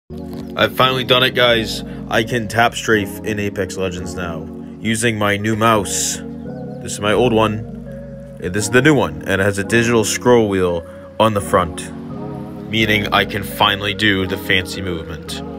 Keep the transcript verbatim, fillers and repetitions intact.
I've finally done it, guys. I can tap strafe in Apex Legends now, using my new mouse. This is my old one, and this is the new one, and it has a digital scroll wheel on the front, meaning I can finally do the fancy movement.